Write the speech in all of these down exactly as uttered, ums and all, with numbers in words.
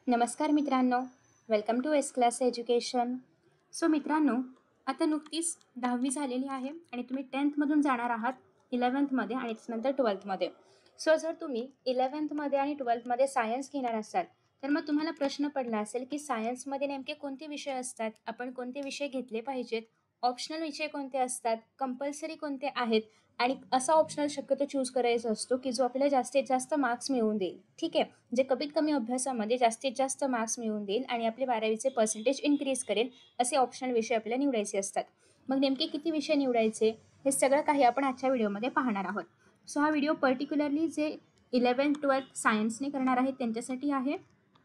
नमस्कार मित्रांनो, welcome to S class education. So मित्रांनो, आता नुकतीच दहावी झालेली आहे आणि तुम्ही टेन्थमधून जाणार आहात इलेवन्थमध्ये आणि त्यानंतर ट्वेल्थमध्ये. सो जर तुम्ही इलेवन्थमध्ये आणि ट्वेल्थमध्ये सायन्स घेणार असाल तर मग तुम्हाला प्रश्न पडला असेल की सायन्समध्ये नेमके कोणते विषय असतात, आपण कोणते विषय घेतले पाहिजेत, ऑप्शनल विषय कोणते असतात, कंपल्सरी कोणते आहेत आणि असा ऑप्शनल शक्यतो चूज करायचा असतो की जो आपल्याला जास्तीत जास्त मार्क्स मिळवून देईल. ठीक आहे, म्हणजे कमीत कमी अभ्यासामध्ये जास्तीत जास्त मार्क्स मिळवून देईल आणि आपले बारावीचे पर्सेंटेज इन्क्रीज करेल असे ऑप्शनल विषय आपल्याला निवडायचे असतात. मग नेमके किती विषय निवडायचे हे सगळं काही आपण आजच्या व्हिडिओमध्ये पाहणार आहोत. सो हा व्हिडिओ पर्टिक्युलरली जे इलेवन्थ ट्वेल्थ सायन्सने करणार आहेत त्यांच्यासाठी आहे.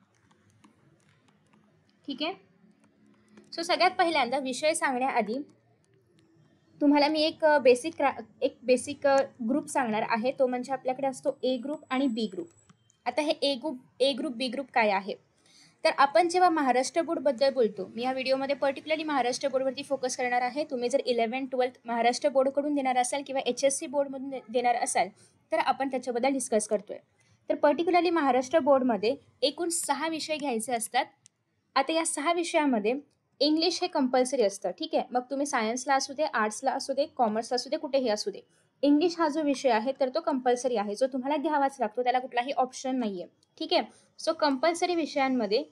ठीक आहे. सो सगळ्यात पहिल्यांदा विषय सांगण्याआधी तुम्हाला मी एक बेसिक एक बेसिक ग्रुप सांगणार आहे, तो म्हणजे आपल्याकडे असतो ए ग्रुप आणि बी ग्रुप. आता हे A group A group B group काय आहे, तर आपण जेव्हा महाराष्ट्र बोर्डबद्दल बोलतो, मी या व्हिडिओमध्ये पर्टिक्युलरली महाराष्ट्र बोर्डवरती फोकस करणार आहे. तुम्ही जर इलेव्हन ट्वेल्थ महाराष्ट्र बोर्डकडून देणार असाल किंवा एच एस सी बोर्डमधून देणार असाल तर आपण त्याच्याबद्दल डिस्कस करतोय. तर पर्टिक्युलरली महाराष्ट्र बोर्डमध्ये एकूण सहा विषय घ्यायचे असतात. आता या सहा विषयामध्ये इंग्लिश हे कंपल्सरी असतं. ठीक आहे, मग तुम्ही सायन्सला असू दे, आर्ट्सला असू दे, कॉमर्सला असू दे, कुठेही असू दे, इंग्लिश हा जो विषय आहे तर तो कंपल्सरी आहे, जो तुम्हाला घ्यावाच लागतो, त्याला कुठलाही ऑप्शन नाहीये. ठीक आहे. सो कंपल्सरी विषयांमध्ये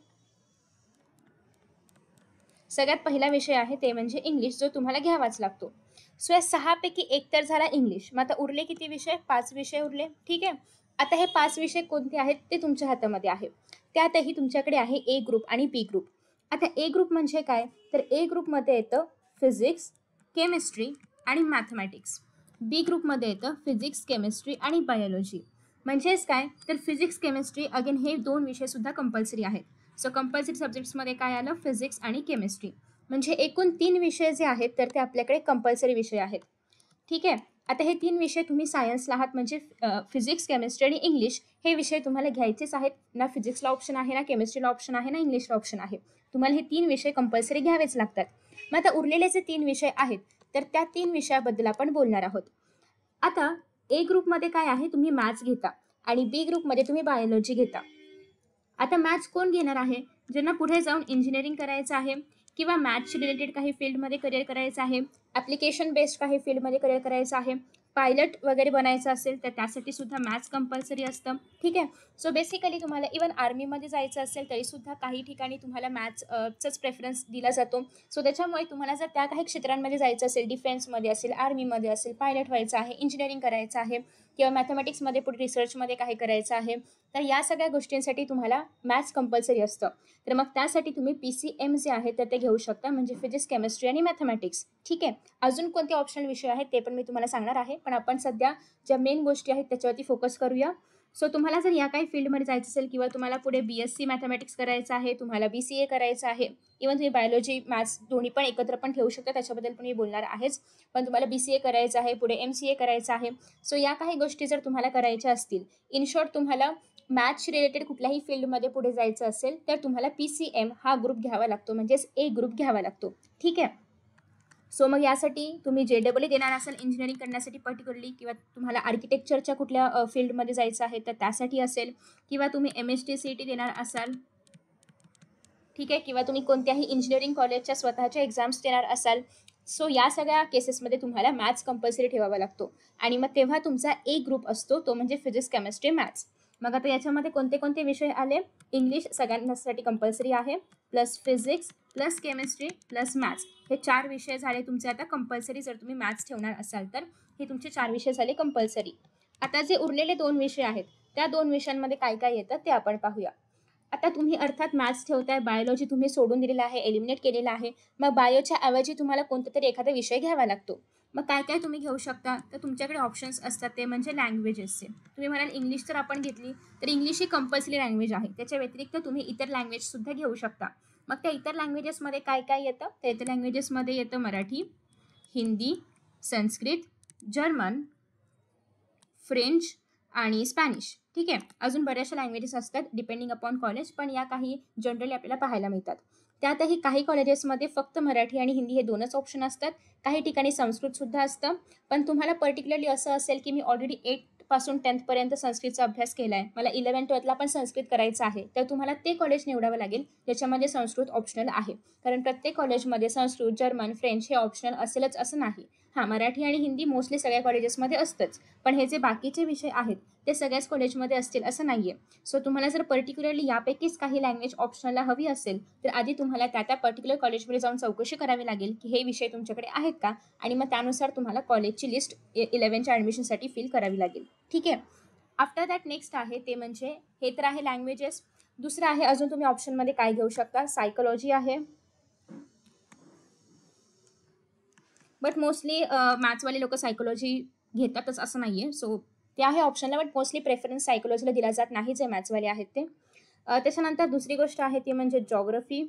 सगळ्यात पहिला विषय आहे ते म्हणजे इंग्लिश, जो तुम्हाला घ्यावाच लागतो. सो या सहापैकी एक तर झाला इंग्लिश. मग आता उरले किती विषय? पाच विषय उरले. ठीक आहे. आता हे पाच विषय कोणते आहेत ते तुमच्या हातामध्ये आहे. त्यातही तुमच्याकडे आहे ए ग्रुप आणि बी ग्रुप. आता ए ग्रुप म्हणजे काय, तर ए ग्रुपमध्ये येतं फिजिक्स, केमिस्ट्री आणि मॅथमॅटिक्स. बी ग्रुपमध्ये येतं फिजिक्स, केमिस्ट्री आणि बायोलॉजी. म्हणजेच काय, तर फिजिक्स, केमिस्ट्री अगेन हे दोन विषय सुद्धा कंपल्सरी आहेत. सो कंपल्सरी सब्जेक्ट्समध्ये काय आलं, फिजिक्स आणि केमिस्ट्री. म्हणजे एकूण तीन विषय जे आहेत तर ते आपल्याकडे कंपल्सरी विषय आहेत. ठीक आहे. आता हे तीन विषय तुम्ही सायन्सला आहात म्हणजे फिजिक्स, केमिस्ट्री आणि इंग्लिश हे विषय तुम्हाला घ्यायचेच आहेत. ना फिजिक्सला ऑप्शन आहे, ना केमिस्ट्रीला ऑप्शन आहे, ना इंग्लिशला ऑप्शन आहे. तुम्हाला हे तीन विषय कंपल्सरी घ्यावेच लागतात. मग आता उरलेले जे तीन विषय आहेत तर त्या तीन विषयाबद्दल आपण बोलणार आहोत. आता ए ग्रुपमध्ये काय आहे, तुम्ही मॅथ्स घेता आणि बी ग्रुपमध्ये तुम्ही बायोलॉजी घेता. आता मॅथ्स कोण घेणार आहे, ज्यांना पुढे जाऊन इंजिनिअरिंग करायचं आहे किंवा मॅथ्सशी रिलेटेड काही फील्डमध्ये करिअर करायचं आहे, ॲप्लिकेशन बेस्ड काही फील्डमध्ये करिअर करायचं आहे, पायलट वगैरे बनायचं असेल तर त्यासाठी सुद्धा मॅथ्स कंपल्सरी असतं. ठीक आहे. सो बेसिकली तुम्हाला इवन आर्मीमध्ये जायचं असेल तरीसुद्धा काही ठिकाणी तुम्हाला मॅथ्सचाच प्रेफरन्स दिला जातो. सो त्याच्यामुळे तुम्हाला जर त्या काही क्षेत्रांमध्ये जायचं असेल, डिफेन्समध्ये असेल, आर्मीमध्ये असेल, पायलट व्हायचं आहे, इंजिनिअरिंग करायचं आहे किंवा मॅथमॅटिक्समध्ये पुढे रिसर्चमध्ये काही करायचं आहे, तर या सगळ्या गोष्टींसाठी तुम्हाला मॅथ्स कंपल्सरी असतं. तर मग त्यासाठी तुम्ही पी सी एम जे आहे तर ते घेऊ शकता, म्हणजे फिजिक्स, केमिस्ट्री आणि मॅथमॅटिक्स. ठीक आहे. अजून कोणते ऑप्शनल विषय आहेत ते पण मी तुम्हाला सांगणार आहे, पण आपण सध्या ज्या मेन गोष्टी आहेत त्याच्यावरती फोकस करूया. सो तुम्हाला जर या काही फील्डमध्ये जायचं असेल किंवा तुम्हाला पुढे बी एस सी मॅथमॅटिक्स करायचं आहे, तुम्हाला बी सी ए करायचं आहे, इव्हन तुम्ही बायोलॉजी, मॅथ्स दोन्ही पण एकत्र पण ठेवू शकता, त्याच्याबद्दल पण मी बोलणार आहेच. पण तुम्हाला बी सी ए करायचं आहे, पुढे एम सी ए करायचं आहे. सो या काही गोष्टी जर तुम्हाला करायच्या असतील, इन शॉर्ट तुम्हाला मॅथ्स रिलेटेड कुठल्याही फील्डमध्ये पुढे जायचं असेल तर तुम्हाला पी सी एम हा ग्रुप घ्यावा लागतो, म्हणजेच ए ग्रुप घ्यावा लागतो. ठीक आहे. सो मग यासाठी तुम्ही जे डबल ई देणार असाल इंजिनिअरिंग करण्यासाठी पर्टिक्युलरली, किंवा तुम्हाला आर्किटेक्चरच्या कुठल्या फील्डमध्ये जायचं आहे तर त्यासाठी असेल, किंवा तुम्ही M S T C E T देणार असाल. ठीक आहे. किंवा तुम्ही कोणत्याही इंजिनिअरिंग कॉलेजच्या स्वतःच्या एक्झाम्स देणार असाल. सो या सगळ्या केसेसमध्ये तुम्हाला मॅथ्स कंपल्सरी ठेवावा लागतो आणि मग तेव्हा तुमचा ए ग्रुप असतो, तो म्हणजे फिजिक्स, केमिस्ट्री, मॅथ्स. मग आता याच्यामध्ये कोणते कोणते विषय आले, इंग्लिश सगळ्यांसाठी कंपल्सरी आहे, plus physics plus chemistry plus maths, हे चार विषय झाले तुमचे आता कंपल्सरी. जर तुम्ही मॅथ्स ठेवणार असाल तर हे तुमचे चार विषय झाले कंपल्सरी. आता जे उरलेले दोन विषय आहेत त्या दोन विषयांमध्ये काय काय येतं ते आपण पाहूया. आता तुम्ही अर्थात मॅथ्स ठेवताय, बायोलॉजी तुम्ही सोडून दिलेला आहे, एलिमिनेट केलेला आहे, मग बायोच्या ऐवजी तुम्हाला कोणता तरी एखादा विषय घ्यावा लागतो. मग काय काय तुम्ही घेऊ शकता, तर तुमच्याकडे ऑप्शन्स असतात ते म्हणजे लँग्वेजेसचे. तुम्ही म्हणाल इंग्लिश जर आपण घेतली तर इंग्लिश ही कंपल्सरी लँग्वेज आहे, त्याच्या व्यतिरिक्त तुम्ही इतर लँग्वेजसुद्धा घेऊ शकता. मग त्या इतर लँग्वेजेसमध्ये काय काय येतं, तर इतर लँग्वेजेसमध्ये येतं मराठी, हिंदी, संस्कृत, जर्मन, फ्रेंच आणि स्पॅनिश. ठीक आहे. अजून बऱ्याचशा लँग्वेजेस असतात डिपेंडिंग अपॉन कॉलेज, पण या काही जनरली आपल्याला पाहायला मिळतात. त्यातही काही कॉलेजेसमध्ये फक्त मराठी आणि हिंदी हे दोनच ऑप्शन असतात, काही ठिकाणी संस्कृतसुद्धा असतं. पण तुम्हाला पर्टिक्युलरली असं असेल की मी ऑलरेडी एट पासून टेन्थपर्यंत संस्कृतचा अभ्यास केला आहे, मला इलेव्हन ट्वेल्थला पण संस्कृत करायचं आहे, तर तुम्हाला ते कॉलेज निवडावं लागेल ज्याच्यामध्ये संस्कृत ऑप्शनल आहे. कारण प्रत्येक कॉलेजमध्ये संस्कृत, जर्मन, फ्रेंच हे ऑप्शनल असेलच असं नाही. हां, मराठी आणि हिंदी मोस्टली सगळ्या कॉलेजेसमध्ये असतंच, पण हे जे बाकीचे विषय आहेत ते सगळ्याच कॉलेजमध्ये असतील असं नाही आहे. सो तुम्हाला जर पर्टिक्युलरली यापैकीच काही लँग्वेज ऑप्शनलला हवी असेल, तर आधी तुम्हाला त्या त्या पर्टिक्युलर कॉलेजमध्ये जाऊन चौकशी करावी लागेल की हे विषय तुमच्याकडे आहेत का, आणि मग त्यानुसार तुम्हाला कॉलेजची लिस्ट इलेव्हनच्या ॲडमिशनसाठी फिल करावी लागेल. ठीक आहे. आफ्टर दॅट नेक्स्ट आहे ते म्हणजे, हे तर आहे लँग्वेजेस. दुसरं आहे अजून तुम्ही ऑप्शनमध्ये काय घेऊ शकता, सायकोलॉजी आहे. बट मोस्टली मॅथ्सवाले लोक सायकोलॉजी घेतातच असं नाही आहे. सो ते आहे ऑप्शनला, बट मोस्टली प्रेफरन्स सायकोलॉजीला दिला जात नाही जे मॅथ्सवाले आहेत ते. अ, त्याच्यानंतर दुसरी गोष्ट आहे ती म्हणजे जॉग्रफी.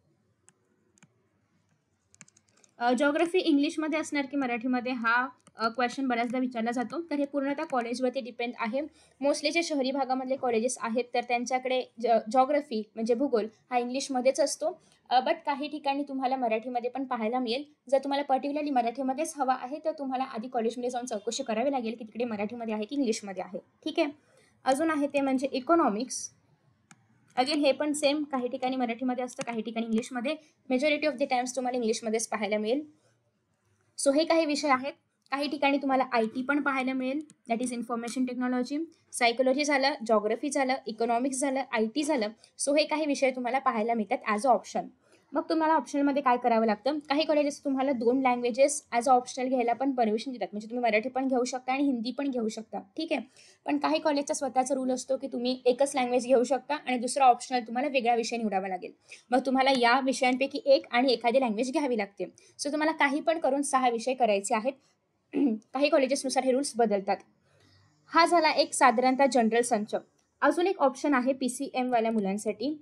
जॉग्रफी इंग्लिशमध्ये असणार की मराठीमध्ये, हा क्वेश्चन बऱ्याचदा विचारला जातो. तर हे पूर्णतः कॉलेजवरती डिपेंड आहे. मोस्टली जे शहरी भागामधले कॉलेजेस आहेत तर त्यांच्याकडे जॉग्रफी म्हणजे भूगोल हा इंग्लिशमध्येच असतो. बट काही ठिकाणी तुम्हाला मराठीमध्ये पण पाहायला मिळेल. जर तुम्हाला पर्टिक्युलरली मराठीमध्येच हवा आहे तर तुम्हाला आधी कॉलेजमध्ये जाऊन चौकशी करावी लागेल की तिकडे मराठीमध्ये आहे की इंग्लिशमध्ये आहे. ठीक आहे. अजून आहे ते म्हणजे इकॉनॉमिक्स. अगेन हे पण सेम, काही ठिकाणी मराठीमध्ये असतं, काही ठिकाणी इंग्लिशमध्ये. मेजॉरिटी ऑफ द टाइम्स तुम्हाला इंग्लिशमध्येच पाहायला मिळेल. सो हे काही विषय आहेत. काही ठिकाणी तुम्हाला आय टी पण पाहायला मिळेल, that is information technology. Psychology झालं, जॉग्रफी झालं, इकॉनॉमिक्स झालं, आय टी झालं. सो हे काही विषय तुम्हाला पाहायला मिळतात ॲज अ ऑप्शन. मग तुम्हाला ऑप्शनमध्ये काय करावं लागतं, काही कॉलेजेस तुम्हाला दोन लँग्वेजेस ॲज अ ऑप्शनल घ्यायला पण परमिशन देतात, म्हणजे तुम्ही मराठी पण घेऊ शकता आणि हिंदी पण घेऊ शकता. ठीक आहे. पण काही कॉलेजचा स्वतःचा रूल असतो की तुम्ही एकच लँग्वेज घेऊ शकता आणि दुसरा ऑप्शनल तुम्हाला वेगळा विषय निवडावा लागेल. मग तुम्हाला या विषयांपैकी एक आणि एखादी लँग्वेज घ्यावी लागते. सो तुम्हाला काही पण करून सहा विषय करायचे आहेत. काही कॉलेजेसनुसार हे रूल्स बदलतात. हा झाला एक साधारणतः जनरल संच. अजून एक ऑप्शन आहे पी सी एम वाल्या मुलांसाठी.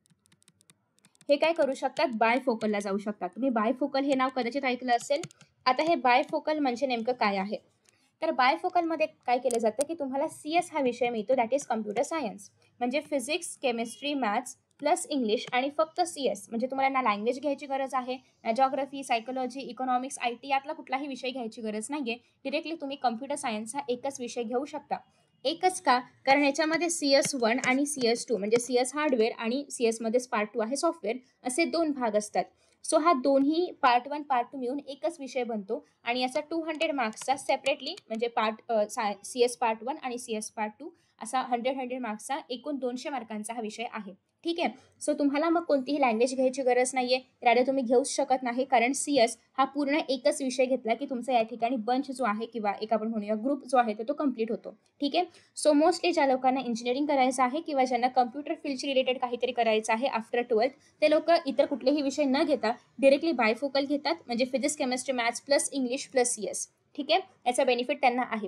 हे काय करू शकतात, बायफोकलला जाऊ शकतात. तुम्ही बायफोकल हे नाव कदाचित ऐकलं असेल. आता हे बायफोकल म्हणजे नेमकं काय आहे, तर बायफोकलमध्ये काय केलं जातं की तुम्हाला सी एस हा विषय मिळतो, दॅट इज कम्प्युटर सायन्स. म्हणजे physics, chemistry, maths plus English आणि फक्त सी एस. म्हणजे तुम्हाला ना लँग्वेज घ्यायची गरज आहे, ना geography, psychology, economics, I T यातला कुठलाही विषय घ्यायची गरज नाही आहे. डिरेक्टली तुम्ही कम्प्युटर सायन्स हा एकच विषय घेऊ शकता. एकच का, कारण याच्यामध्ये सी एस वन आणि सी एस टू म्हणजे सी एस हार्डवेअर आणि सी एसमध्येच पार्ट टू आहे सॉफ्टवेअर, असे दोन भाग असतात. सो हा दोन्ही पार्ट वन पार्ट टू मिळून एकच विषय बनतो आणि याचा टू हंड्रेड मार्क्सचा सेपरेटली म्हणजे part C S part one आणि सी एस पार्ट टू असा हंड्रेड हंड्रेड मार्क्सचा एकूण दोनशे मार्कांचा हा विषय आहे. ठीक आहे. सो तुम्हाला मग कोणतीही लँग्वेज घ्यायची गरज नाही आहे, रादर तुम्ही घेऊच शकत नाही, कारण सी एस हा पूर्ण एकच विषय घेतला की तुमचा या ठिकाणी बंच जो आहे किंवा एक आपण म्हणूया ग्रुप जो आहे तो कम्प्लीट होतो. ठीक आहे. सो मोस्टली ज्या लोकांना इंजिनिअरिंग करायचं आहे किंवा ज्यांना कम्प्युटर फील्डशी रिलेटेड काहीतरी करायचं आहे आफ्टर ट्वेल्थ, ते लोक इतर कुठलेही विषय न घेता डिरेक्टली बायफोकल घेतात, म्हणजे physics, chemistry, maths plus English plus C S. ठीक आहे. याचा बेनिफिट त्यांना आहे.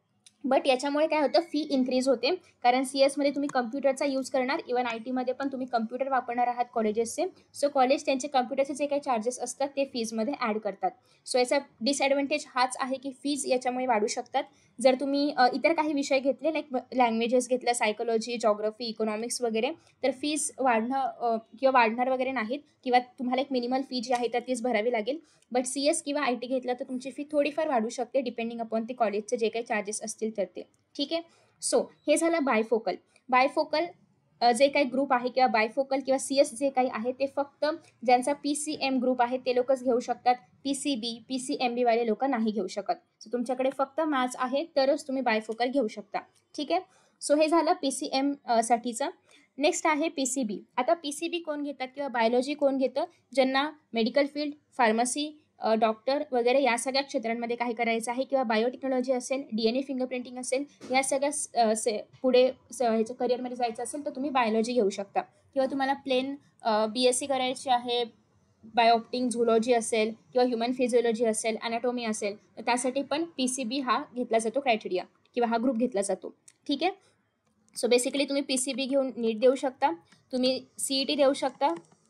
बट याच्यामुळे काय होतं, फी इन्क्रीज होते, कारण सी एसमध्ये तुम्ही कम्प्युटरचा यूज करणार, इव्हन आय टीमध्ये पण तुम्ही कम्प्युटर वापरणार आहात कॉलेजेसचे. सो कॉलेज त्यांचे कम्प्युटरचे जे काही चार्जेस असतात ते फीजमध्ये ॲड करतात. सो याचा डिसॲडव्हान्टेज हाच आहे की फीज याच्यामुळे वाढू शकतात. जर तुम्ही इतर काही विषय घेतले, लाईक लँग्वेजेस घेतल्या, सायकोलॉजी, जॉग्रफी, इकॉनॉमिक्स वगैरे, तर फीज वाढणं किंवा वाढणार वगैरे नाहीत, किंवा तुम्हाला एक मिनिमल फी जी आहे तर तीच भरावी लागेल. बट सी एस किंवा आय टी घेतलं तर तुमची फी थोडीफार वाढू शकते, डिपेंडिंग अपॉन ते कॉलेजचे जे काही चार्जेस असतील तर ते. ठीक आहे. सो हे झालं बायफोकल. बायफोकल जे काही ग्रुप आहे किंवा बायफोकल किंवा सी एस जे काही आहे ते फक्त ज्यांचा पी सी एम ग्रुप आहे ते लोकच घेऊ शकतात. P C B, P C M बीवाले लोक नाही घेऊ शकत. सो तुमच्याकडे फक्त मॅथ्स आहे तरच तुम्ही बायफोकल घेऊ शकता. ठीक आहे. सो हे झालं पी सी एम साठीचं. नेक्स्ट आहे पी सी बी. आता पी सी बी कोण घेतात किंवा बायोलॉजी कोण घेतं, ज्यांना मेडिकल फील्ड, फार्मसी, डॉक्टर वगैरे या सगळ्या क्षेत्रांमध्ये काही करायचं आहे, किंवा बायोटेक्नॉलॉजी असेल, डी एन ए फिंगरप्रिंटिंग असेल, या सगळ्या से पुढे स ह्याच्या करिअरमध्ये जायचं असेल तर तुम्ही बायोलॉजी घेऊ शकता. किंवा तुम्हाला प्लेन बी एस सी करायची आहे, बायोऑप्टिंग, झुलॉजी असेल किंवा ह्युमन फिजिओलॉजी असेल, ॲनाटॉमी असेल, तर त्यासाठी पण पी सी बी हा घेतला जातो क्रायटेरिया, किंवा हा ग्रुप घेतला जातो. ठीक आहे. सो बेसिकली तुम्ही पी सी बी घेऊन नीट देऊ शकता, तुम्ही सी ई टी देऊ शकता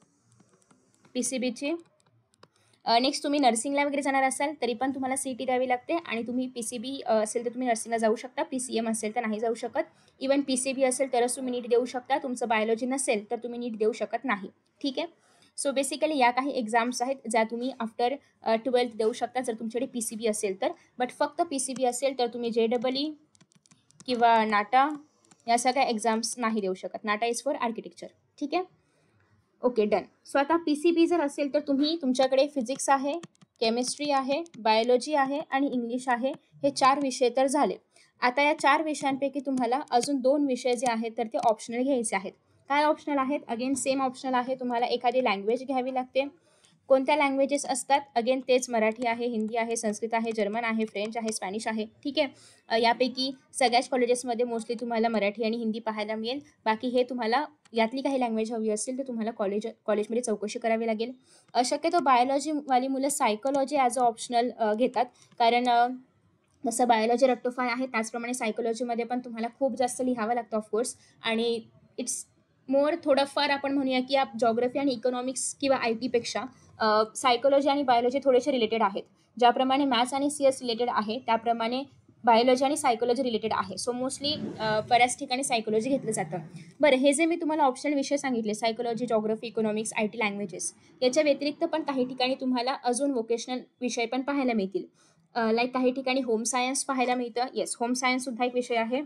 पी सी बीची. नेक्स्ट तुम्ही नर्सिंगला वगैरे जाणार असाल तरी पण तुम्हाला सी ई टी द्यावी लागते, आणि तुम्ही पी सी बी असेल तर तुम्ही नर्सिंगला जाऊ शकता, पी सी एम असेल तर नाही जाऊ शकत. इवन पी सी बी असेल तरच तुम्ही नीट देऊ शकता, तुमचं बायोलॉजी नसेल तर तुम्ही नीट देऊ शकत नाही. ठीक आहे. सो बेसिकली या काही एक्झाम्स आहेत ज्या तुम्ही आफ्टर ट्वेल्थ देऊ शकता जर तुमच्याकडे पी सी बी असेल तर. बट फक्त पी सी बी असेल तर तुम्ही जे डबल ई, किंवा नाटा या सगळ्या एक्झाम्स नाही देऊ शकत. NATA is for architecture. ठीक आहे, ओके डन. सो आता पी सी बी जर असेल तर तुम्ही तुमच्याकडे फिजिक्स आहे, केमिस्ट्री आहे, बायोलॉजी आहे आणि इंग्लिश आहे. हे चार विषय तर झाले. आता या चार विषयांपैकी तुम्हाला अजून दोन विषय जे आहेत तर ते ऑप्शनल घ्यायचे आहेत. काय ऑप्शनल आहेत? अगेन सेम ऑप्शनल आहे. तुम्हाला एखादी लँग्वेज घ्यावी लागते. कोणत्या लँग्वेजेस असतात? अगेन तेच मराठी आहे, हिंदी आहे, संस्कृत आहे, जर्मन आहे, फ्रेंच आहे, स्पॅनिश आहे. ठीक आहे, यापैकी सगळ्याच कॉलेजेसमध्ये मोस्टली तुम्हाला मराठी आणि हिंदी पाहायला मिळेल. बाकी हे तुम्हाला यातली काही लँग्वेज हवी असेल तर तुम्हाला कॉलेज कॉलेजमध्ये चौकशी करावी लागेल. शक्यतो बायोलॉजीवाली मुलं सायकोलॉजी ॲज अ ऑप्शनल घेतात, कारण जसं बायोलॉजी रट्टोफाय आहे त्याचप्रमाणे सायकोलॉजीमध्ये पण तुम्हाला खूप जास्त लिहावं लागतं ऑफकोर्स. आणि इट्स मोर थोडंफार आपण म्हणूया की जॉग्रफी आणि इकॉनॉमिक्स किंवा आय टीपेक्षा सायकोलॉजी आणि बायोलॉजी थोडेसे रिलेटेड आहेत. ज्याप्रमाणे मॅथ्स आणि सी एस रिलेटेड आहे त्याप्रमाणे बायोलॉजी आणि सायकोलॉजी रिलेटेड आहे. सो मोस्टली बऱ्याच ठिकाणी सायकोलॉजी घेतलं जातं. बरं, हे जे मी तुम्हाला ऑप्शनल विषय सांगितले psychology, geography, economics, I T, languages, याच्या व्यतिरिक्त पण काही ठिकाणी तुम्हाला अजून वोकेशनल विषय पण पाहायला मिळतील. लाईक काही ठिकाणी होम सायन्स पाहायला मिळतं. येस, होम सायन्स सुद्धा एक विषय आहे.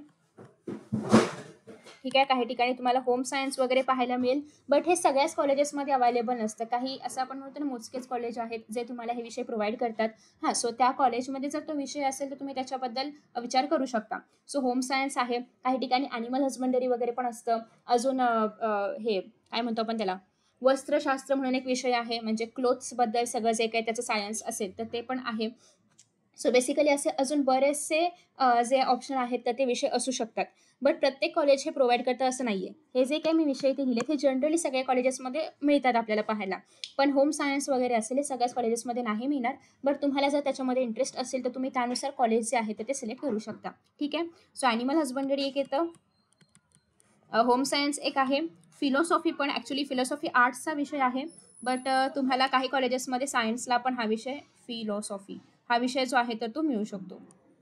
ठीक आहे, काही ठिकाणी तुम्हाला होम सायन्स वगैरे पाहायला मिळेल. बट हे सगळ्याच कॉलेजेसमध्ये अवेलेबल नसतं. काही असं आपण म्हणतो ना मोजकेच कॉलेज आहेत जे तुम्हाला हे विषय प्रोव्हाइड करतात. हां, सो त्या कॉलेजमध्ये जर तो विषय असेल तर तुम्ही त्याच्याबद्दल विचार करू शकता. सो होम सायन्स आहे. काही ठिकाणी ॲनिमल हजबंडरी वगैरे पण असतं. अजून हे काय म्हणतो आपण त्याला, वस्त्रशास्त्र म्हणून एक विषय आहे, म्हणजे क्लोथ्सबद्दल सगळं जे काही त्याचं सायन्स असेल तर ते पण आहे. सो बेसिकली असे अजून बरेचसे जे ऑप्शन आहेत तर ते विषय असू शकतात. बट प्रत्येक कॉलेज हे प्रोव्हाइड करतं असं नाही आहे. हे जे काही मी विषय ते लिहिले ते जनरली सगळ्या कॉलेजेसमध्ये मिळतात आपल्याला पाहायला. पण होम सायन्स वगैरे असेल हे सगळ्याच कॉलेजेसमध्ये नाही मिळणार. बट तुम्हाला जर त्याच्यामध्ये इंटरेस्ट असेल तर तुम्ही त्यानुसार कॉलेज जे आहे तर ते सिलेक्ट करू शकता. ठीक आहे, सो ॲनिमल हजबंडरी एक येतं, होम सायन्स एक आहे, फिलॉसॉफी पण ॲक्च्युली फिलॉसॉफी आर्ट्सचा विषय आहे. बट तुम्हाला काही कॉलेजेसमध्ये सायन्सला पण हा विषय फिलॉसॉफी हा विषय जो आहे तर तो मिळू शकतो.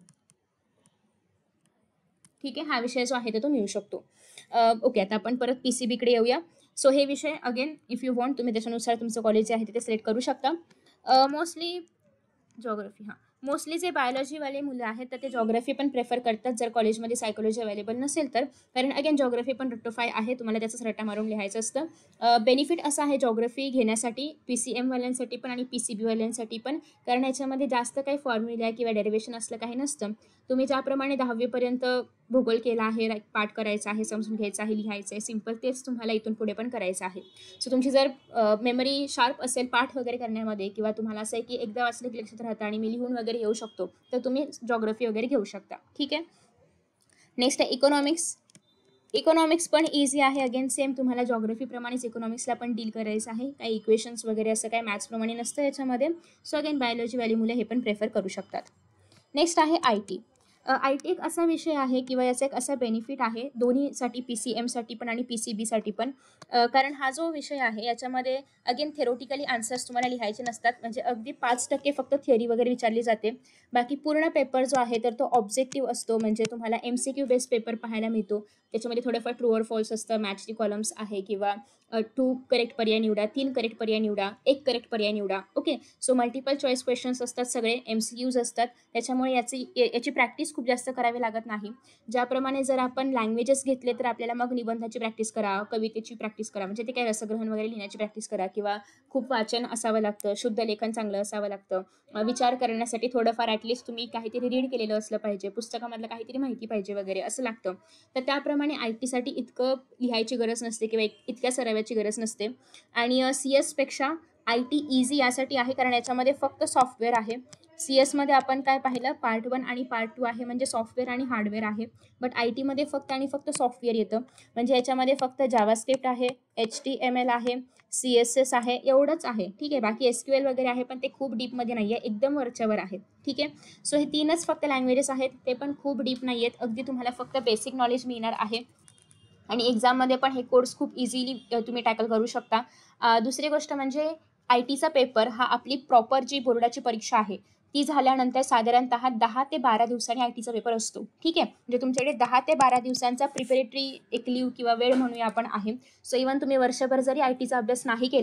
ठीक आहे, हा विषय जो आहे तर तो मिळू शकतो. ओके, आता आपण परत पी सी बीकडे येऊया. सो हे विषय अगेन इफ यू वॉन्ट तुम्ही त्याच्यानुसार तुमचं कॉलेज जे आहे ते सिलेक्ट करू शकता. मोस्टली जॉग्रफी, हां मोस्टली जे बायोलॉजीवाले मुलं आहेत तर ते जॉग्रफी पण प्रेफर करतात जर कॉलेजमध्ये सायकोलॉजी अवेलेबल नसेल तर. कारण अगेन जॉग्रफी पण रट्टोफाय आहे, तुम्हाला त्याचाच रट्टा मारून लिहायचं असतं. बेनिफिट असा आहे जॉग्रफी घेण्यासाठी पी सी एमवाल्यांसाठी पण आणि पी सी बीवाल्यांसाठी पण, कारण याच्यामध्ये जास्त काही फॉर्म्युला किंवा डेरिवेशन असलं काही नसतं. तुम्ही ज्याप्रमाणे दहावीपर्यंत भूगोल केला आहे, पाठ करायचा आहे, समजून घ्यायचं आहे, लिहायचं आहे, सिम्पल तेच तुम्हाला इथून पुढे पण करायचं आहे. सो तुमची जर मेमरी शार्प असेल पाठ वगैरे करण्यामध्ये किंवा तुम्हाला असं आहे की एकदा वाचलं की लक्षात राहतं आणि मी लिहून वगैरे येऊ शकतो तर तुम्ही जॉग्रफी वगैरे घेऊ शकता. ठीक आहे, नेक्स्ट आहे इकॉनॉमिक्स. इकॉनॉमिक्स पण इझी आहे. अगेन सेम तुम्हाला जॉग्रफीप्रमाणेच इकॉनॉमिक्सला पण डील करायचं आहे. काही इक्वेशन्स वगैरे असं काही मॅथ्सप्रमाणे नसतं याच्यामध्ये. सो अगेन बायोलॉजीवाली मुलं हे पण प्रेफर करू शकतात. नेक्स्ट आहे आय टी. आय टी एक असा विषय आहे किंवा याचा एक असा बेनिफिट आहे दोन्हीसाठी, पी सी एमसाठी पण आणि पी सी बीसाठी पण. कारण हा जो विषय आहे याच्यामध्ये अगेन थेरोटिकली आन्सर्स तुम्हाला लिहायचे नसतात. म्हणजे अगदी पाच टक्के फक्त थिअरी वगैरे विचारली जाते. बाकी पूर्ण पेपर जो आहे तर तो ऑब्जेक्टिव्ह असतो, म्हणजे तुम्हाला M C Q based paper पाहायला मिळतो. त्याच्यामध्ये थोडंफार ट्रू ऑर फॉल्स असतं, मॅचची कॉलम्स आहे किंवा टू करेक्ट पर्याय निवडा, तीन करेक्ट पर्याय निवडा, एक करेक्ट पर्याय निवडा. Okay, so multiple choice questions असतात, सगळे एम सी क्यूज असतात. त्याच्यामुळे याची याची प्रॅक्टिस खूप जास्त करावी लागत नाही. ज्याप्रमाणे जर आपण लँग्वेजेस घेतले तर आपल्याला मग निबंधाची प्रॅक्टिस करा, कवितेची प्रॅक्टिस करा, म्हणजे ते काय रसग्रहण वगैरे लिहिण्याची प्रॅक्टिस करा किंवा खूप वाचन असावं लागतं, शुद्ध लेखन चांगलं असावं लागतं. विचार करण्यासाठी थोडंफार ॲटलिस्ट तुम्ही काहीतरी रीड केलेलं असलं पाहिजे, पुस्तकामधलं काहीतरी माहिती पाहिजे वगैरे असं लागतं. तर त्याप्रमाणे आय टीसाठी इतकं लिहायची गरज नसते किंवा इतक्या सराव्याची गरज नसते. आणि सी एसपेक्षा आय टी इझी यासाठी आहे कारण याच्यामध्ये फक्त सॉफ्टवेअर आहे. सी एसमध्ये आपण काय पाहिलं, पार्ट वन आणि पार्ट टू आहे म्हणजे सॉफ्टवेअर आणि हार्डवेअर आहे. बट आय टीमध्ये फक्त आणि फक्त सॉफ्टवेअर येतं, म्हणजे याच्यामध्ये फक्त जावास्क्रिप्ट आहे, एच टी एम एल आहे, सी एस एस आहे, एवढंच आहे. ठीक आहे, बाकी एस क्यू एल वगैरे आहे पण ते खूप डीपमध्ये नाही आहे, एकदम वरच्यावर आहे. ठीक आहे, सो हे तीनच फक्त लँग्वेजेस आहेत, ते पण खूप डीप नाही आहेत, अगदी तुम्हाला फक्त बेसिक नॉलेज मिळणार आहे. आणि एक्झाममध्ये पण हे कोर्स खूप इझिली तुम्ही टॅकल करू शकता. दुसरी गोष्ट म्हणजे आय टीचा पेपर हा आपली प्रॉपर जी बोर्डाची परीक्षा आहे ती झाल्यानंतर साधारणतः दहा ते बारा दिवसांनी आय टीचा पेपर असतो. ठीक आहे, म्हणजे तुमच्याकडे दहा ते बारा दिवसांचा प्रिपेरेटरी एक लीव किंवा वेळ म्हणूया आपण आहे. सो इव्हन तुम्ही वर्षभर जरी आय टीचा अभ्यास नाही केला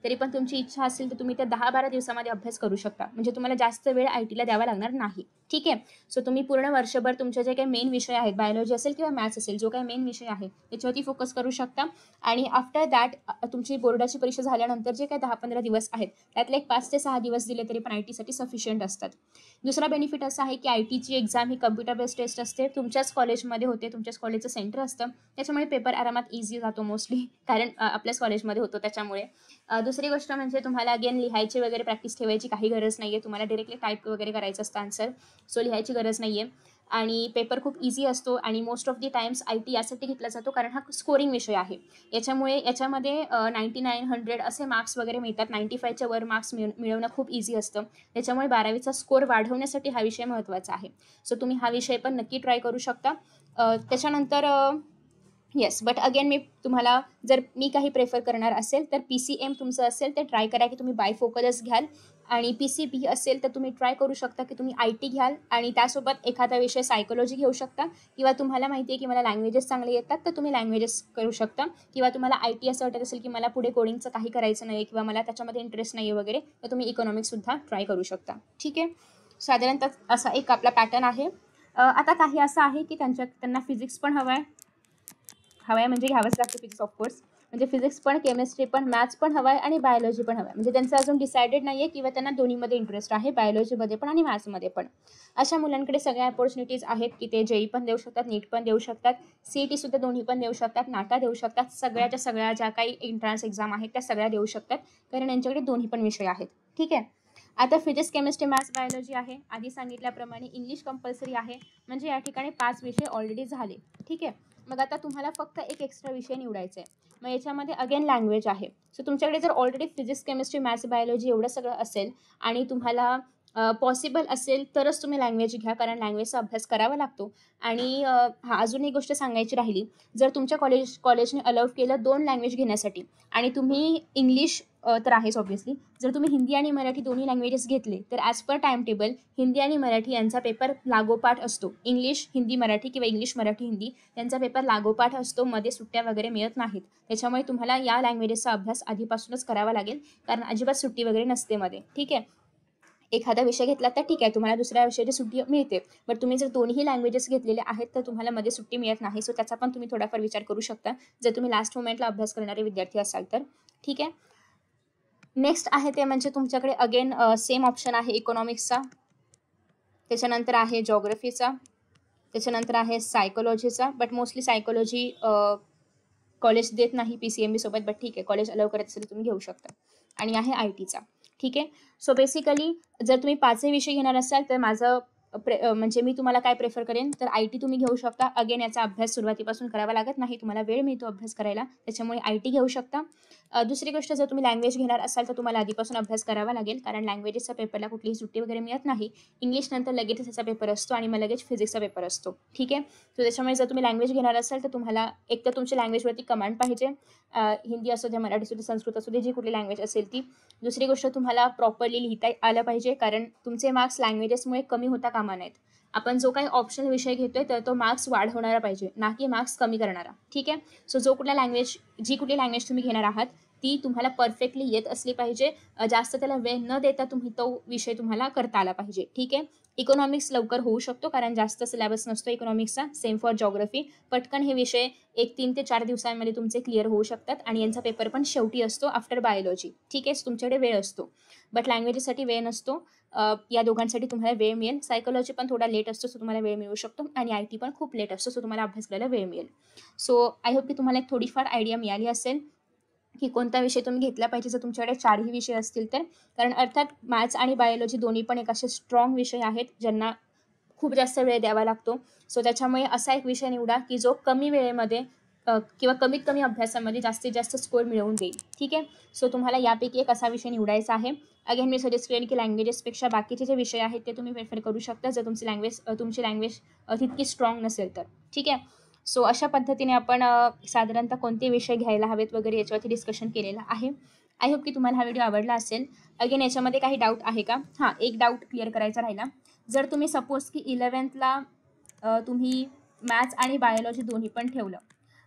तरी पण तुमची इच्छा असेल तर तुम्ही त्या दहा बारा दिवसामध्ये अभ्यास करू शकता. म्हणजे तुम्हाला जास्त वेळ आय टीला द्यावा लागणार नाही. ठीक आहे. सो तुम्ही पूर्ण वर्षभर तुमचे जे काही मेन विषय आहेत, बायोलॉजी असेल किंवा मॅथ्स असेल, जो काही मेन विषय आहे त्याच्यावरती फोकस करू शकता. आणि आफ्टर दॅट तुमची बोर्डाची परीक्षा झाल्यानंतर जे काही दहा पंधरा दिवस आहेत त्यातले एक पाच ते सहा दिवस दिले तरी पण आय टीसाठी सफिशियंट असतात. दुसरा बेनिफिट असा आहे की आय टीची एक्झाम ही कम्प्युटर बेस्ड टेस्ट असते. तुमच्याच कॉलेजमध्ये होते, तुमच्याच कॉलेजचं सेंटर असतं. त्याच्यामुळे पेपर आरामात इझी जातो मोस्टली, कारण अ, आपल्याच कॉलेजमध्ये होतो त्याच्यामुळे. अ, दुसरी गोष्ट म्हणजे तुम्हाला अगेन लिहायची वगैरे प्रॅक्टिस ठेवायची काही गरज नाही आहे. तुम्हाला डायरेक्टली टाईप वगैरे करायचं असतं आन्सर. सो लिहायची गरज नाही आहे. आणि पेपर खूप इझी असतो आणि most of the times I T यासाठी घेतला जातो कारण हा स्कोरिंग विषय आहे. याच्यामुळे याच्यामध्ये नाईंटी नाईन हंड्रेड असे मार्क्स वगैरे मिळतात. नाईंटी फायच्या वर मार्क्स मिळ मिळवणं खूप इझी असतं. त्याच्यामुळे बारावीचा स्कोर वाढवण्यासाठी हा विषय महत्त्वाचा आहे. सो तुम्ही हा विषय पण नक्की ट्राय करू शकता. अ, त्याच्यानंतर येस, बट अगेन मी तुम्हाला जर मी काही प्रेफर करणार असेल तर पी सी एम तुमचं असेल तर ट्राय करा की तुम्ही बायफोकलच घ्याल. आणि पी सी बी असेल तर तुम्ही ट्राय करू शकता की तुम्ही आय टी घ्याल आणि त्यासोबत एखादा विषय सायकोलॉजी घेऊ शकता. किंवा तुम्हाला माहिती आहे की मला लँग्वेजेस चांगले येतात तर तुम्ही लँग्वेजेस करू शकता. किंवा तुम्हाला आय टी असं वाटत असेल की मला पुढे कोडिंगचं काही करायचं नाही किंवा मला त्याच्यामध्ये इंटरेस्ट नाही आहे वगैरे, तर तुम्ही इकॉनॉमिक्ससुद्धा ट्राय करू शकता. ठीक आहे. साधारणतः असा एक आपला पॅटर्न आहे. अ, आता काही असं आहे की त्यांच्या त्यांना फिजिक्स पण हवं आहे. हवं आहे म्हणजे घ्यावंच लागतं फिजिक्स ऑफकोर्स. म्हणजे फिजिक्स पण, केमिस्ट्री पण, मॅथ्स पण हवं आहे आणि बायोलॉजी पण हवं आहे. म्हणजे त्यांचं अजून डिसायडेड नाही आहे किंवा त्यांना दोन्हीमध्ये इंटरेस्ट आहे, बायोलॉजीमध्ये पण आणि मॅथ्समध्ये पण. अशा मुलांकडे सगळ्या अपॉर्च्युनिटीज आहेत की ते जेई पण देऊ शकतात, नीट पण देऊ शकतात, सी ई टीसुद्धा दोन्ही पण देऊ शकतात, नाटा देऊ शकतात. सगळ्याच्या सगळ्या ज्या काही एंट्रन्स एक्झाम आहेत त्या सगळ्या देऊ शकतात कारण यांच्याकडे दोन्ही पण विषय आहेत. ठीक आहे. आता फिजिक्स, केमिस्ट्री, मॅथ्स, बायोलॉजी आहे. आधी सांगितल्याप्रमाणे इंग्लिश कंपल्सरी आहे. म्हणजे या ठिकाणी पाच विषय ऑलरेडी झाले. ठीक आहे. मग आता तुम्हाला फक्त एक एक्स्ट्रा विषय निवडायचा आहे. मग याच्यामध्ये अगेन लँग्वेज आहे. सो तुमच्याकडे जर already physics, chemistry, maths, biology एवढं सगळं असेल आणि तुम्हाला पॉसिबल असेल तरच तुम्ही लँग्वेज घ्या कारण लँग्वेजचा अभ्यास करावा लागतो. आणि हां, अजून एक गोष्ट सांगायची राहिली. जर तुमच्या कॉलेज कॉलेजने अलाउड केलं दोन लँग्वेज घेण्यासाठी आणि तुम्ही इंग्लिश तर आहेच ऑब्व्हियसली, जर तुम्ही हिंदी आणि मराठी दोन्ही लँग्वेजेस घेतले तर as per time table Hindi आणि मराठी यांचा पेपर लागोपाठ असतो. इंग्लिश, हिंदी, मराठी किंवा इंग्लिश, मराठी, हिंदी यांचा पेपर लागोपाठ असतो. मध्ये सुट्ट्या वगैरे मिळत नाहीत. त्याच्यामुळे तुम्हाला या लँग्वेजेसचा अभ्यास आधीपासूनच करावा लागेल कारण अजिबात सुट्टी वगैरे नसते मध्ये. ठीक आहे. एखादा विषय घेतला तर ठीक आहे, तुम्हाला दुसऱ्या विषयाची सुट्टी मिळते. बट तुम्ही जर दोन्ही लँग्वेजेस घेतलेले आहेत तर तुम्हाला मध्ये सुट्टी मिळत नाही. सो त्याचा पण तुम्ही थोडाफार विचार करू शकता जर तुम्ही लास्ट मोमेंटला अभ्यास करणारे विद्यार्थी असाल तर. ठीक आहे. नेक्स्ट आहे ते म्हणजे तुमच्याकडे अगेन सेम ऑप्शन आहे इकॉनॉमिक्सचा, त्याच्यानंतर आहे जॉग्रफीचा, त्याच्यानंतर आहे सायकोलॉजीचा. बट मोस्टली सायकोलॉजी कॉलेज देत नाही पी सी एम बी सोबत, बट ठीक आहे, कॉलेज अलाव करत असेल तुम्ही घेऊ शकता. आणि आहे आय टीचा. ठीक आहे. सो बेसिकली जर तुम्ही पाचही विषय घेणार असाल तर माझं प्रे म्हणजे मी तुम्हाला काय प्रेफर करेन तर आय टी तुम्ही घेऊ शकता. अगेन याचा अभ्यास सुरुवातीपासून करावा लागत नाही, तुम्हाला वेळ मिळतो अभ्यास करायला, त्याच्यामुळे आय टी घेऊ शकता. दुसरी गोष्ट, जर तुम्ही लँग्वेज घेणार असाल तर तुम्हाला आधीपासून अभ्यास करावा लागेल कारण लँग्वेजेसच्या पेपरला कुठलीही सुट्टी वगैरे मिळत नाही. इंग्लिश नंतर लगेच त्याचा पेपर असतो आणि मग लगेच फिजिक्सचा पेपर असतो. ठीक आहे. सो त्याच्यामुळे जर तुम्ही लँग्वेज घेणार असाल तर तुम्हाला एक तर तुमच्या लँग्वेजवरती कमांड पाहिजे, हिंदी असू दे, मराठी असू दे, संस्कृत असू दे, जी कुठली लँग्वेज असेल ती. दुसरी गोष्ट, तुम्हाला प्रॉपरली लिहिता आलं पाहिजे कारण तुमचे मार्क्स लँग्वेजेसमुळे कमी होता कामा नयेत. आपण जो काही ऑप्शनल विषय घेतोय तर तो मार्क्स वाढवणारा पाहिजे, ना की मार्क्स कमी करणारा. ठीक आहे. सो जो कुठला लँग्वेज जी कुठली लँग्वेज तुम्ही घेणार आहात ती तुम्हाला परफेक्टली येत असली पाहिजे. जास्त त्याला वेळ न देता तुम्ही तो विषय तुम्हाला करता आला पाहिजे. ठीक आहे. इकॉनॉमिक्स लवकर होऊ शकतो कारण जास्त सिलेबस नसतो इकॉनॉमिक्सचा. Same for geography. पटकन हे विषय एक तीन ते चार दिवसांमध्ये तुमचे क्लिअर होऊ शकतात आणि यांचा पेपर पण शेवटी असतो आफ्टर बायोलॉजी. ठीक आहे. तुमच्याकडे वेळ असतो, बट लँग्वेजेससाठी वेळ नसतो. या दोघांसाठी तुम्हाला वेळ मिळेल. सायकोलॉजी पण थोडा लेट असतो सो तुम्हाला वेळ मिळू शकतो आणि आय टी पण खूप लेट असतो सो तुम्हाला अभ्यास करायला वेळ मिळेल. सो आय होप की तुम्हाला एक थोडीफार आयडिया मिळाली असेल की कोणता विषय तुम्ही घेतला पाहिजे जर तुमच्याकडे चारही विषय असतील तर. कारण अर्थात मॅथ्स आणि बायोलॉजी दोन्ही पण एक असे स्ट्रॉंग विषय आहेत ज्यांना खूप जास्त वेळ द्यावा लागतो. सो त्याच्यामुळे असा एक विषय निवडा की जो कमी वेळेमध्ये किंवा कमीत कमी अभ्यासामध्ये जास्तीत जास्त स्कोर मिळवून देईल. ठीक आहे. सो तुम्हाला यापैकी एक असा विषय निवडायचा आहे. अगेन मी सजेस्ट करेन की लँग्वेजेसपेक्षा बाकीचे जे विषय आहेत ते तुम्ही प्रेफर करू शकता जर तुमची लँग्वेज तुमची लँग्वेज तितकी स्ट्रॉंग नसेल तर. ठीक आहे. सो अशा पद्धतीने आपण साधारणतः कोणते विषय घ्यायला हवेत वगैरे याच्यावरती डिस्कशन केलेलं आहे. आय होप की तुम्हाला हा व्हिडिओ आवडला असेल. अगेन याच्यामध्ये काही डाऊट आहे का? हां, एक डाऊट क्लिअर करायचा राहिला. जर तुम्ही सपोज की इलेवन्थला तुम्ही मॅथ्स आणि बायोलॉजी दोन्ही पण ठेवलं,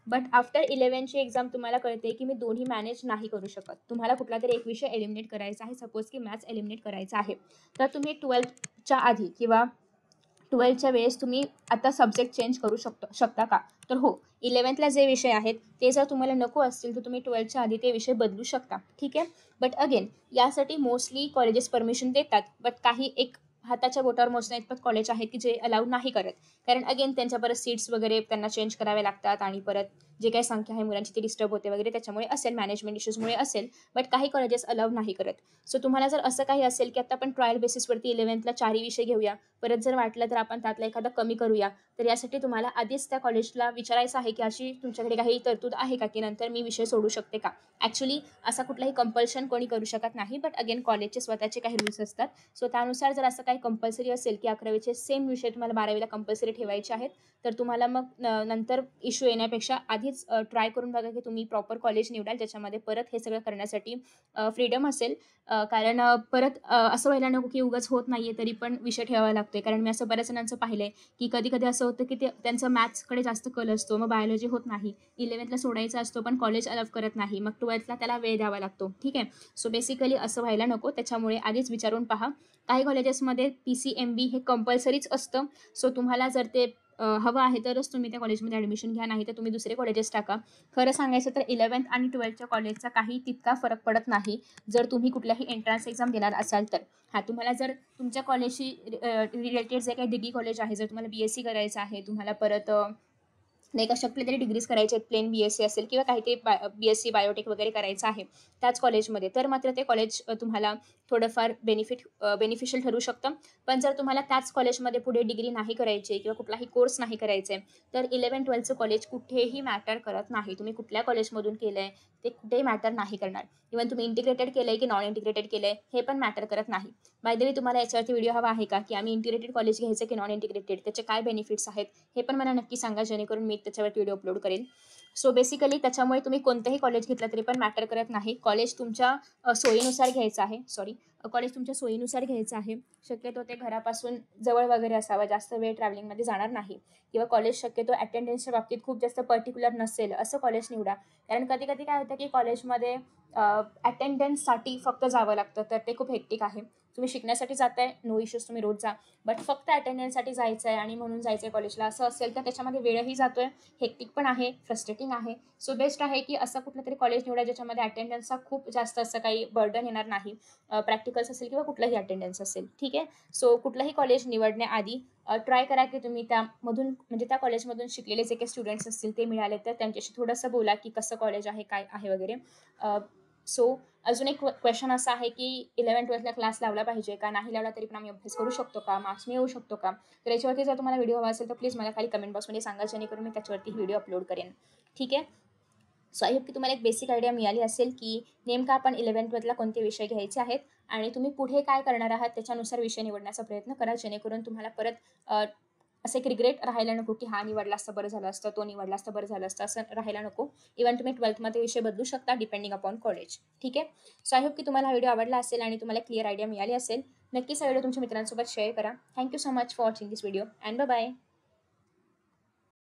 बट आफ्टर इलेव्हनची एक्झाम तुम्हाला कळते की मी दोन्ही मॅनेज नाही करू शकत. तुम्हाला कुठला तरी एक विषय एलिमिनेट करायचा आहे. सपोज की मॅथ्स एलिमिनेट करायचा आहे. तर तुम्ही ट्वेल्थच्या आधी किंवा ट्वेल्थच्या वेळेस तुम्ही आता सब्जेक्ट चेंज करू शकतो शकता का? तर हो, इलेव्हन्थला जे विषय आहेत ते जर तुम्हाला नको असतील तर तुम्ही ट्वेल्थच्या आधी ते विषय बदलू शकता. ठीक आहे. बट अगेन यासाठी मोस्टली कॉलेजेस परमिशन देतात. बट काही एक हाताच्या बोटावर मोजण्या इतपत कॉलेज आहेत की जे अलाउ नाही करत. कारण अगेन त्यांच्या परत सीट्स वगैरे त्यांना चेंज करावे लागतात आणि परत जे काही संख्या आहे मुलांची ती डिस्टर्ब होते वगैरे त्याच्यामुळे असेल, मॅनेजमेंट इश्यूजमुळे असेल. बट काही कॉलेजेस अलाउ नाही करत. सो तुम्हाला जर असं काही असेल की आता आपण ट्रायल बेसिसवरती इलेव्हन्थला चारही विषय घेऊया, परत जर वाटलं तर आपण त्यातला एखादा कमी करूया, तर यासाठी तुम्हाला आधीच त्या कॉलेजला विचारायचं आहे की अशी तुमच्याकडे काही तरतूद आहे का की नंतर मी विषय सोडू शकते का? ॲक्च्युली असा कुठलाही कंपल्शन कोणी करू शकत नाही. बट अगेन कॉलेजचे स्वतःचे काही रूल्स असतात. सो त्यानुसार जर असं काही कंपल्सरी असेल की अकरावीचे सेम विषय तुम्हाला बारावीला कंपल्सरी ठेवायचे आहेत, तर तुम्हाला मग न नंतर इश्यू येण्यापेक्षा आधीच ट्राय करून बघा की तुम्ही प्रॉपर कॉलेज निवडाल ज्याच्यामध्ये परत हे सगळं करण्यासाठी फ्रीडम असेल. अ, कारण अ, परत अ, असं व्हायला नको की उगाच होत नाहीये तरी पण विषय ठेवावा लागतोय. कारण मी असं बऱ्याच जणांचं पाहिलंय की कधी-कधी असं होतं की ते त्यांचं मॅथ्सकडे जास्त कल असतो. मग बायोलॉजी होत नाही. इलेव्हन्थला सोडायचा असतो पण कॉलेज अलाउ करत नाही. मग ट्वेल्थला त्याला वेळ द्यावा लागतो. ठीक आहे. सो बेसिकली असं व्हायला नको. त्याच्यामुळे आधीच विचारून पहा. काही कॉलेजेसमध्ये पी-सी-एम-बी हे कंपल्सरीच असतं. सो तुम्हाला जर ते अ, हवं आहे तरच तुम्ही त्या कॉलेजमध्ये ॲडमिशन घ्या, नाही तर तुम्ही दुसरे कॉलेजेस टाका. खरं सांगायचं तर इलेव्हन्थ आणि ट्वेल्थच्या कॉलेजचा काही तितका फरक पडत नाही, जर तुम्ही कुठल्याही एंट्रन्स एक्झाम देणार असाल तर. हां, तुम्हाला जर तुमच्या कॉलेजशी रिलेटेड जे काही डिग्री कॉलेज आहे, जर तुम्हाला बी-एस-सी करायचं आहे, तुम्हाला परत अ, नाही का अशा कुठल्यातरी डिग्रीज करायच्या आहेत, प्लेन बी-एस-सी असेल किंवा काही ते बा बी-एस-सी बायोटेक वगैरे करायचं आहे त्याच कॉलेजमध्ये, तर मात्र ते कॉलेज अ, तुम्हाला थोडंफार बेनिफिट अ, बेनिफिशियल ठरू शकतं. पण जर तुम्हाला त्याच कॉलेजमध्ये पुढे डिग्री नाही करायची आहे किंवा कुठलाही कोर्स नाही करायचा आहे, तर इलेव्हन-ट्वेल्थचं कॉलेज कुठेही मॅटर करत नाही. तुम्ही कुठल्या कॉलेजमधून केलंय ते कुठेही मॅटर नाही करणार. इव्हन तुम्ही इंटिग्रेटेड केलंय की नॉन इंटिग्रेटेड केलंय हे पण मॅटर करत नाही. बाय द वे तुम्हाला याच्यावरती व्हिडिओ हवा आहे का, की आम्ही इंटिग्रेटेड कॉलेज घ्यायचं की नॉन इंटिग्रेटेड, त्याचे काय बेनिफिट्स आहेत, हे पण मला नक्की सांगा जेणेकरून मी त्याच्यावरती व्हिडिओ अपलोड करेन. सो बेसिकली त्याच्यामुळे तुम्ही कोणतंही कॉलेज घेतलं तरी पण मॅटर करत नाही. कॉलेज तुमच्या अ, सोयीनुसार घ्यायचं आहे. सॉरी कॉलेज तुमच्या सोयीनुसार घ्यायचं आहे. शक्यतो ते घरापासून जवळ वगैरे असावं, जास्त वेळ ट्रॅव्हलिंगमध्ये जाणार नाही किंवा कॉलेज शक्यतो अटेंडन्सच्या बाबतीत खूप जास्त पर्टिक्युलर नसेल असं कॉलेज निवडा. कारण कधी-कधी काय होतं की कॉलेजमध्ये अटेंडन्ससाठी फक्त जावं लागतं, तर ते खूप हेक्टिक आहे. तुम्ही शिकण्यासाठी जाताय, नो इश्यूज तुम्ही रोज जा. बट फक्त अटेंडन्ससाठी जायचं आहे आणि म्हणून जायचं आहे कॉलेजला असं असेल तर त्याच्यामध्ये वेळही जातोय, हेक्टिक पण आहे, फ्रस्ट्रेटिंग आहे. सो बेस्ट आहे की असं कुठलं तरी कॉलेज निवडा ज्याच्यामध्ये अटेंडन्सचा खूप जास्त असं काही बर्डन येणार नाही. प्रॅक्टिकल्स असेल किंवा कुठलाही अटेंडन्स असेल. ठीक आहे. सो कुठलंही कॉलेज निवडण्याआधी ट्राय करा की तुम्ही त्यामधून म्हणजे त्या कॉलेजमधून शिकलेले जे काही स्टुडंट्स असतील ते मिळाले तर त्यांच्याशी थोडंसं बोला की कसं कॉलेज आहे, काय आहे वगैरे. सो अजून एक क्वेश्चन असा आहे की इलेव्हन-ट्वेल्थला क्लास लावला पाहिजे का? नाही लावला तरी पण आम्ही अभ्यास करू शकतो का? मार्क्स मिळवू शकतो का? तर याच्यावरती जर तुम्हाला व्हिडिओ हवा असेल तर प्लीज मला खाली कमेंट बॉक्समध्ये सांगा जेणेकरून मी त्याच्यावरती व्हिडिओ अपलोड करेन. ठीक आहे. सो आय होप की तुम्हाला एक बेसिक आयडिया मिळाली असेल की नेमकं आपण इलेव्हन-ट्वेल्थला कोणते विषय घ्यायचे आहेत आणि तुम्ही पुढे काय करणार आहात त्याच्यानुसार विषय निवडण्याचा प्रयत्न करा जेणेकरून तुम्हाला परत अ, असं एक रिग्रेट राहायला नको की हा निवडला असता बरं झालं असतं, तो निवडला असता बरं झालं असतं असं राहायला नको. इव्हन तुम्ही ट्वेल्थमध्ये विषय बदलू शकता डिपेंडिंग अपॉन कॉलेज. ठीक आहे. सो आय होप की तुम्हाला हा व्हिडिओ आवडला असेल आणि तुम्हाला क्लिअर आयडिया मिळाली असेल. नक्कीच हा व्हिडिओ तुमच्या मित्रांसोबत शेअर करा. Thank you so much for watching this video and bye bye.